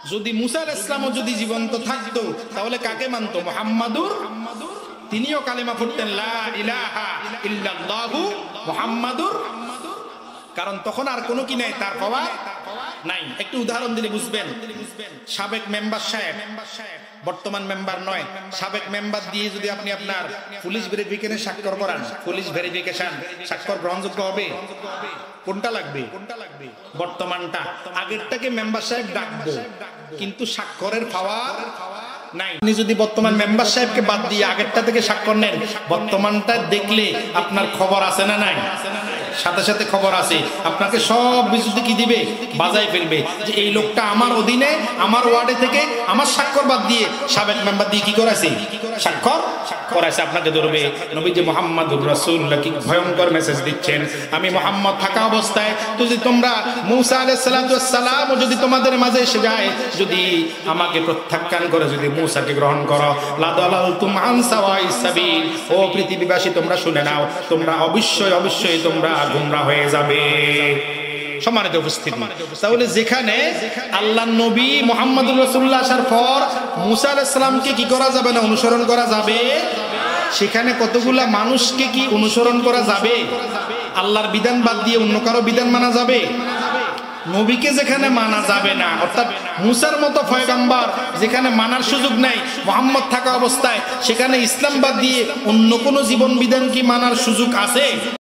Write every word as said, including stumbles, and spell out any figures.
যদি মুসা আলাইহিস সালামও যদি জীবন্ত থাকতো তাহলে কাকে মানতো? মুহাম্মাদুর, তিনিও কালেমা পড়তেন লা ইলাহা ইল্লাল্লাহু মুহাম্মাদুর, কারণ তখন আর কোনো কি নাই, তার পাওয়া নাই। একটু উদাহরণ দিলে বুঝবেন। সাবেক মেম্বার সাহেব, বর্তমান মেম্বার নয়, সাবেক মেম্বার দিয়ে যদি আপনি আপনার পুলিশ ভেরিফিকেশনে স্বাক্ষর করান, পুলিশ ভেরিফিকেশন স্বাক্ষর গ্রহণযোগ্য হবে? কোনটা লাগবে? বর্তমানটা। আগেরটাকে মেম্বার সাহেব ডাকবো, কিন্তু স্বাক্ষরের পাওয়ার নাই। আপনি যদি বর্তমান মেম্বার সাহেবকে বাদ দিয়ে আগেরটা থেকে স্বাক্ষর নেন, বর্তমানটা দেখলে আপনার খবর আছে না নাই? সাথে সাথে খবর আছে, আপনাকে সব বিশুদ্ধি কি দিবে, বাজায় ফেলবে যে এই লোকটা আমার অধীনে, আমার ওয়ার্ডে থেকে আমার স্বাক্ষর বাদ দিয়ে সাবেক মেম্বার দিয়ে কি করেছে, স্বাক্ষর করেছে, আপনাকে ধরবে। নবীজি মুহাম্মাদুর রাসূলুল্লাহ কি ভয়ঙ্কর মেসেজ দিচ্ছেন, আমি মুহাম্মদ থাকা অবস্থায় যদি তোমরা মূসা আলাইহিস সালাতু ওয়াস সালাম যদি তোমাদের মাঝে এসে যায়, যদি আমাকে প্রত্যাখ্যান করে যদি মূসাকে গ্রহণ করো, লাদালালতুম আন সাওয়াইস সাবিল, ও পৃথিবীবাসী তোমরা শুনে নাও, তোমরা অবশ্যই অবশ্যই তোমরা গুমরা হয়ে যাবে। সম্মানিত উপস্থিতি, তাহলে যেখানে আল্লাহর নবী মুহাম্মদুর রাসূলুল্লাহ আসার পর মূসা আলাইহিস সালামকে কি করা যাবে না, অনুসরণ করা যাবে, সেখানে কতগুলা মানুষকে কি অনুসরণ করা যাবে? আল্লাহর বিধান বাদ দিয়ে অন্য কারো বিধান মানা যাবে? নবীকে যেখানে মানা যাবে না, অর্থাৎ মূসার মতো পয়গম্বর যেখানে মানার সুযোগ নাই মুহাম্মদ থাকা অবস্থায়, সেখানে ইসলাম বাদ দিয়ে অন্য কোনো জীবন বিধান কি মানার সুযোগ আছে?